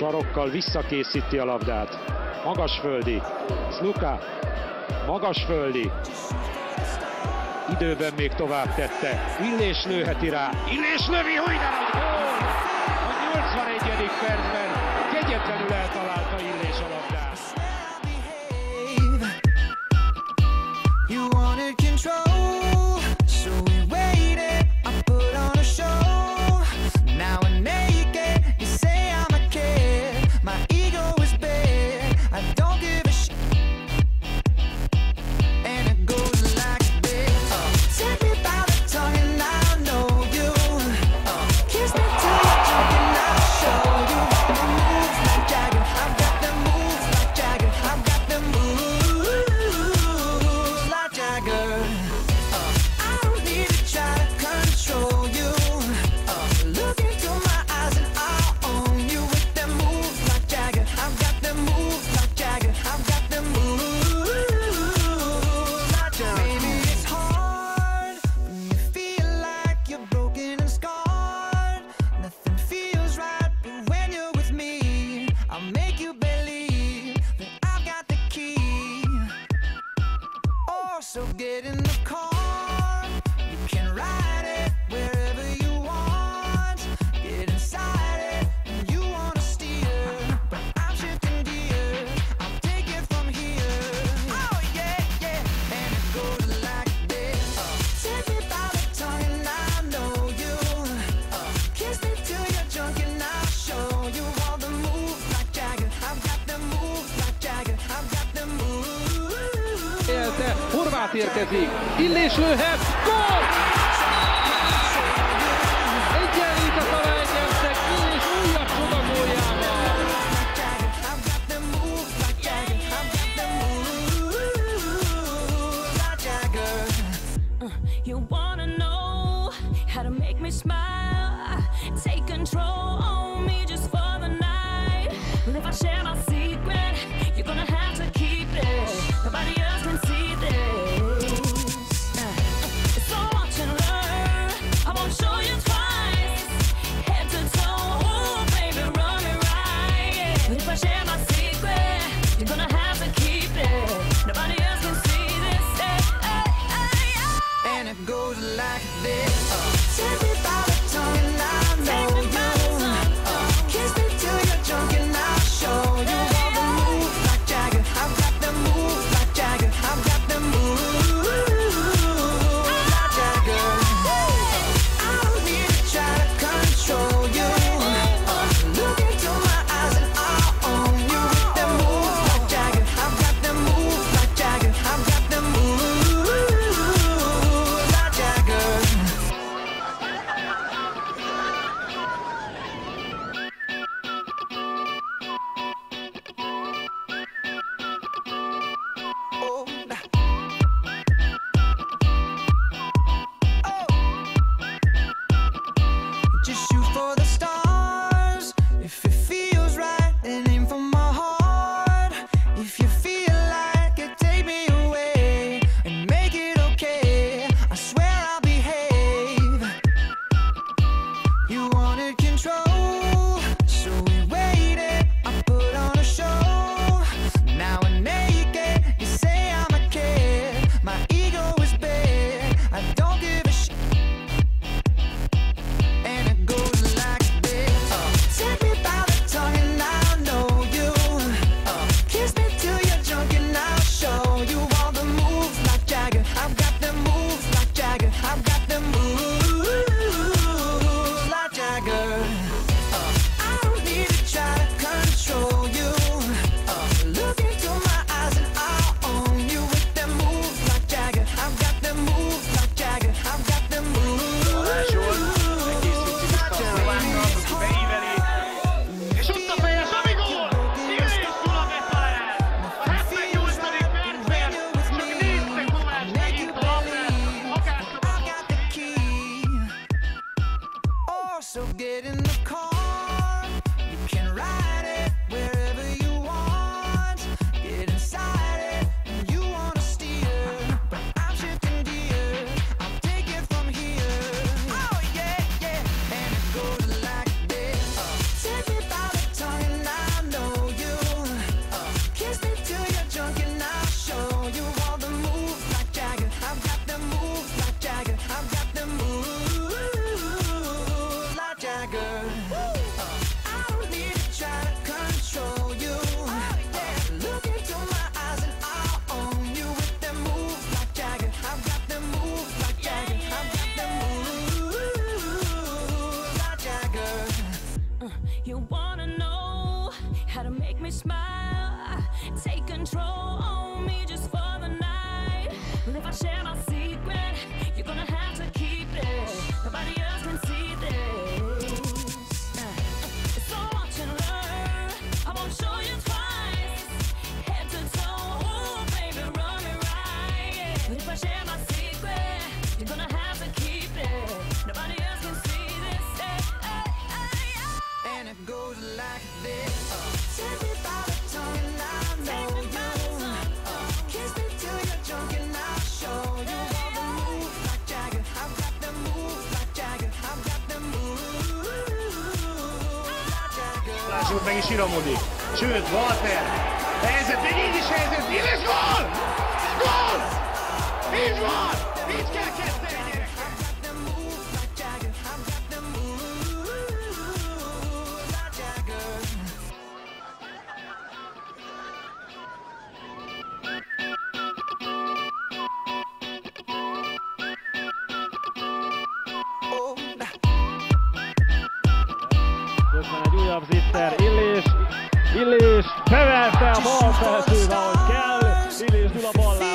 Sarokkal visszakészíti a labdát. Magasföldi. Sluka. Magasföldi. Időben még tovább tette. Illés lőheti rá. Illés lövi, hogy de nagy gól! A 81. percben kegyetlenül eltalálta Illés a labdát. So get in the car, you can ride it wherever you want. Get inside it, and you wanna steer, but I'm shifting gears, I'll take it from here. Oh yeah, yeah, and it goes like this. Take me by the tongue and I know you. Kiss me till you're drunk and I'll show you all the moves like Jagger. I've got the moves like Jagger. I've got the moves. Horváth érkezik, Illés lőhet, gól! Egyenlít a találnyelvtek, Illés újabb csodagóljával. You wanna know how to make me smile, take control on me just for the night. Well, if I share my secret, you're gonna have to keep it. Nobody else can see this. It's so much to learn. I won't show you twice. Head to toe, ooh, baby, run it right. But if I share my secret, you're gonna have to keep it. Nobody else can see this. And it goes like this. Take me by the tongue and I know you. Kiss me till you're drunk and I'll show you all the moves like Jagger. I've got the moves like Jagger. I've got the moves like Jagger. I don't need to try to control you. Look into my eyes and I'll own you with the moves like Jagger. I've got the moves like Jagger. I've got the moves like Jagger. Oh, just shoot for the stars. If it feels right, then aim for my heart. If you feel like it, take me away and make it okay. I swear I'll behave. You wanted control, so we waited. I put on a show. Now we're naked. You say I'm a kid. My ego is big. I don't give a shit. And it goes like this. Take me by the tongue and I know you. Kiss me till you're drunk and I'll show you all the moves like Jagger. I've got the moves like Jagger. I've got the moves like Jagger. I don't need to try to control you. Look into my eyes and I'll own you with the moves like Jagger. I've got the moves like Jagger. I've got the moves. És ott a feje, Savi gól! Illés Gyula-Betlen! A 78. percben csak néztek Kovács megint a labdát, So get in the car, you can ride it wherever you want. Get inside it, and you wanna steer, but I'm shifting gears, I'll take it from here. Oh yeah, yeah, and it goes like this. Take me by the tongue and goes like this. Take me by the tongue and I know you. Kiss me till you're drunk and I'll show you all the moves like Jagger. I've got them moves like Jagger. I've got them moves like Jagger. Lássuk meg is iromodik. Sőt, Walter. Helyzet, még így is helyzet. Így is gól! Gól! Így van! Így kell kezdeni, gyerekek! I've got them moves like Jagger. I've got them moves like Jagger. Oh, Közben egy újabb zitter, Illés beverte a bal felszínre, ahogy kell, Illés Gyula ballá.